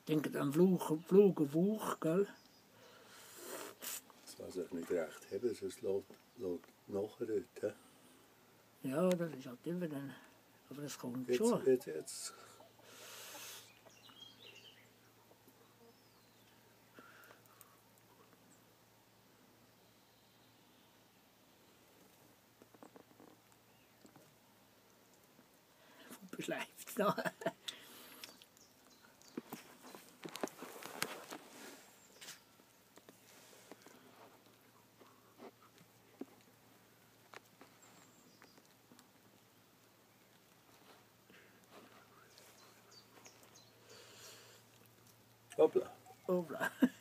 denke an Flug und Wuch, gell? Das weiß ich nicht recht haben, sonst lässt nachher dort. Ja, das ist halt immer dann. Aber das kommt Jetzt, schon. jetzt. Beschleift es noch. Hoppla. Hoppla.